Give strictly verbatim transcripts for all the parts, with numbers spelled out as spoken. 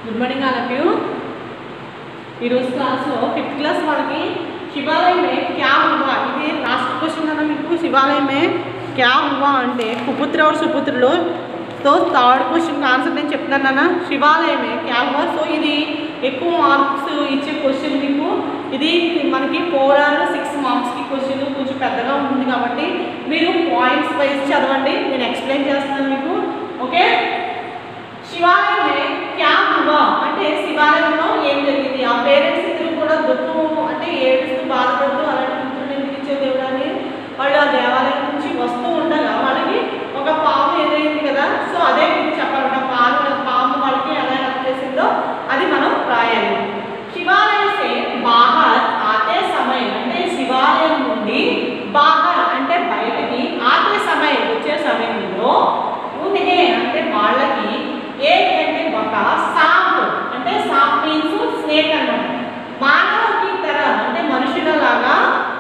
Good morning all of you. ఈరోజు క్లాస్లో fifth class వాళ్ళకి శివాలయం మే క్యా హువా, ఇది లాస్ట్ క్వశ్చన్ అన్న మీకు శివాలయం మే క్యా హువా అంటే కుపుత్ర और సుపుత్రులు. సో థర్డ్ క్వశ్చన్ ఆన్సర్ నేను చెప్తున్నాను అన్న, శివాలయం మే క్యా హువా. సో ఇది ఎక్కువ మార్క్స్ ఇచ్చే క్వశ్చన్ మీకు, ఇది మనకి ఫోర్ ఆర్ సిక్స్ మార్క్స్కి క్వశ్చన్ కొంచెం పెద్దగా ఉంటుంది కాబట్టి మీరు పాయింట్స్ వైజ్ చదవండి, నేను ఎక్స్ప్లెయిన్ చేస్తున్నాను మీకు. ఓకే, శివాలయం మే క్యా హువా అంటే శివాలయంలో ఏం జరిగింది. ఆ పేరెంట్స్ ఇద్దరు కూడా దుఃఖం అంటే ఏడుస్తూ బాధపడుతూ అలాంటి పుత్రులు ఎందుకు ఇచ్చే దేవుడాన్ని వాళ్ళు ఆ దేవాలయం నుంచి వస్తూ ఉండగా వాళ్ళకి ఒక పాము ఎదురైంది కదా. సో అదే మీకు చెప్పాలంట, పాము పాము వాళ్ళకి ఎలా హెల్ప్ చేసిందో అది మనం రాయాలి. శివాలయం సే బాహర్ ఆతే సమయం అంటే శివాలయం నుండి బాహర్ అంటే బయటకి, ఆతే సమయం వచ్చే సమయంలో ఉన్హే అంటే వాళ్ళకి ఏంటంటే ఒక సాంప్ అంటే సాంప్ మీన్స్ స్నేక్ అన్నమాట. మానవుకి తర అంటే మనుషులలాగా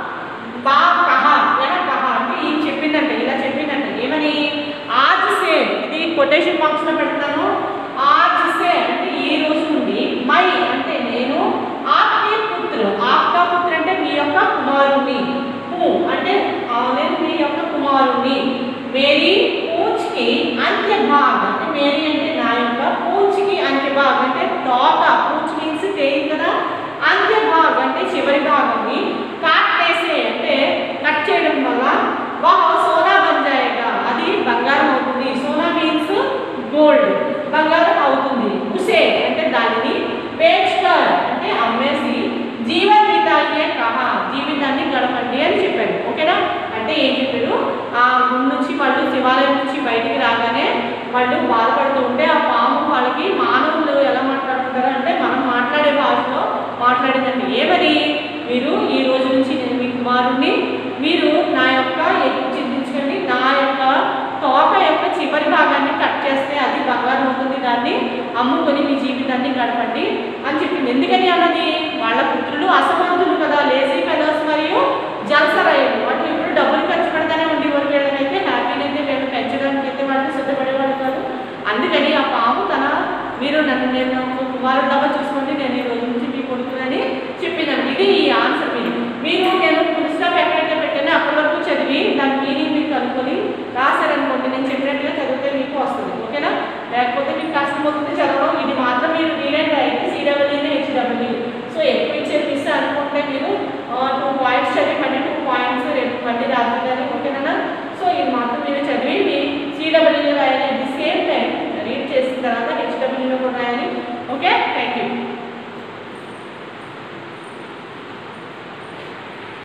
బా కహ ఎలా కహ అంటే ఈ చెప్పిందంటే ఇలా చెప్పిందంటే ఏమని, ఆజ్ సే ఇది కొటేషన్ బాక్స్లో పెడతాను. ఆజ్ సే అంటే ఈ రోజు నుండి, మై అంటే నేను, ఆప్కే పుత్ర ఆప్కా పుత్ర అంటే మీ యొక్క కుమారుని, హూ అంటే నేను మీ యొక్క కుమారుని, మేరీ పూచ్కి అంత్య భాగ్ అంటే మేరీ అంటే నా యొక్క, పూచ్కి అంత్య భాగ్ అంటే తోక, పూచ్ మీన్స్ తేయి కదా, అంత్య భాగ్ అంటే చివరి భాగాన్ని, కాటేసే అంటే కట్ చేయడం వల్ల వహ సోనా బన్ జాయేగా అది బంగారం అవుతుంది. సోనా మీన్స్ గోల్డ్, బంగారం అవుతుంది. ఉసే అంటే దానిని, బేచ్కర్ అంటే అమ్మేసి, జీవన్ బితాయే కహా జీవితాన్ని గడపండి అని చెప్పాడు. ఓకేనా, అంటే ఏం చెప్పాడు, ఆ ముందు నుంచి వాళ్ళు శివాలయం నుంచి బయటికి రాగానే వాళ్ళు బాధపడుతూ ఉంటే ఆ పాము వాళ్ళకి మానవులు ఎలా మాట్లాడుతుంటారు అంటే మనం మాట్లాడే భాషలో మాట్లాడిందండి. ఏమని, మీరు ఈ రోజు నుంచి నేను మీ కుమారుణ్ణి, మీరు నా యొక్క ఎక్కువ చింతించకండి, నా యొక్క తోక యొక్క చివరి భాగాన్ని కట్ చేస్తే అది బంగారం అవుతుంది, దాన్ని అమ్ముకొని మీ జీవితాన్ని గడపండి అని చెప్పింది. ఎందుకని అన్నది, వాళ్ళ పుత్రులు అసమర్థులు కదా, లేజీ ఫెలోస్ మరియు జల్సరాయులు, వాళ్ళు ఇప్పుడు డబ్బులు ఖర్చు పెడతానే ఉండేవారు. వీళ్ళనైతే హ్యాపీని అయితే వీళ్ళు పెంచడానికి అయితే వాళ్ళు సిద్ధపడేవాళ్ళు కాదు. అందుకని ఆ పాము తన, మీరు నన్ను నేను కుమారులాగా చూసుకోండి, నేను ఈ రోజు నుంచి మీ కొడుకునని చెప్పిందండి. ఇది ఈ ఆన్సర్. మీరు మీరు నేను ఫుల్ స్టాప్ ఎక్కడైతే పెట్టానో అప్పటి వరకు చదివి దాని మీనింగ్ మీరు కనుక్కొని